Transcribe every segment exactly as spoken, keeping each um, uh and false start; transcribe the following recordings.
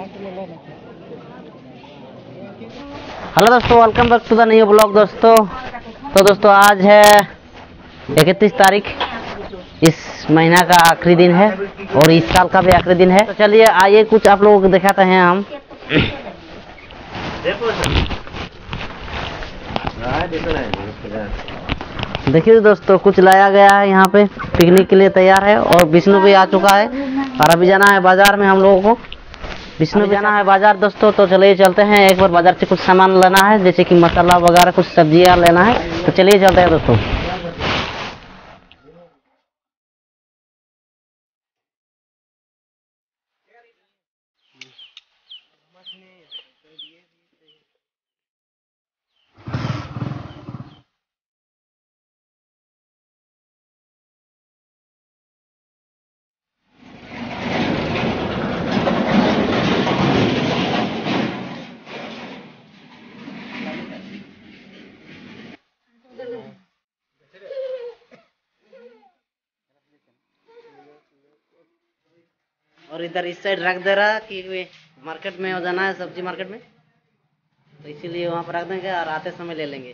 Hello दोस्तों, welcome back to the new blog दोस्तों। तो दोस्तों आज है इकतीस तारीख, इस महीना का आखिरी दिन है और इस साल का भी आखिरी दिन है। तो चलिए आइए कुछ आप लोगों को दिखाते हैं हम। देखिए दोस्तों, कुछ लाया गया है यहाँ पे, पिकनिक के लिए तैयार है और विष्णु भी आ चुका है और अभी जाना है बाजार में हम लोगों को। विष्णु भी जाना है बाजार दोस्तों, तो चलिए चलते हैं। एक बार बाजार से कुछ सामान लेना है, जैसे कि मसाला वगैरह, कुछ सब्जियां लेना है, तो चलिए चलते हैं दोस्तों। और इधर इस साइड रख दे रहा कि मार्केट में हो जाना है, सब्जी मार्केट में, तो इसीलिए वहां पर रख देंगे और आते समय ले लेंगे।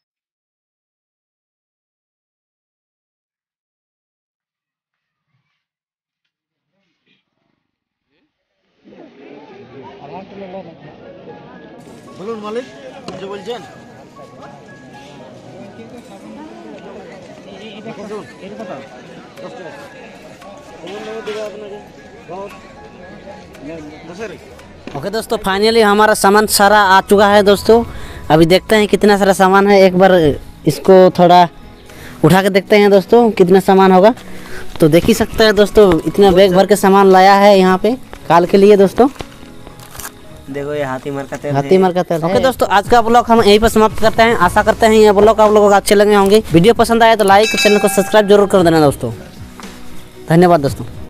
বলুন মালিক, যে বলছেন ओके दोस्तों, फाइनली हमारा सामान सारा आ चुका है दोस्तों। अभी देखते हैं कितना सारा सामान है, एक बार इसको थोड़ा उठा के देखते हैं दोस्तों कितना सामान होगा। तो देख ही सकते हैं दोस्तों, इतना बैग भर के सामान लाया है यहाँ पे काल के लिए दोस्तों। देखो ये हाथी मर का तेल हाथी मर का तेल। ओके दोस्तों, आज का ब्लॉग हम यहीं पर समाप्त करते हैं। आशा करते हैं ये ब्लॉग आप लोगों को अच्छे लगे होंगे। वीडियो पसंद आए तो लाइक, चैनल को सब्सक्राइब जरूर कर देना दोस्तों। धन्यवाद दोस्तों।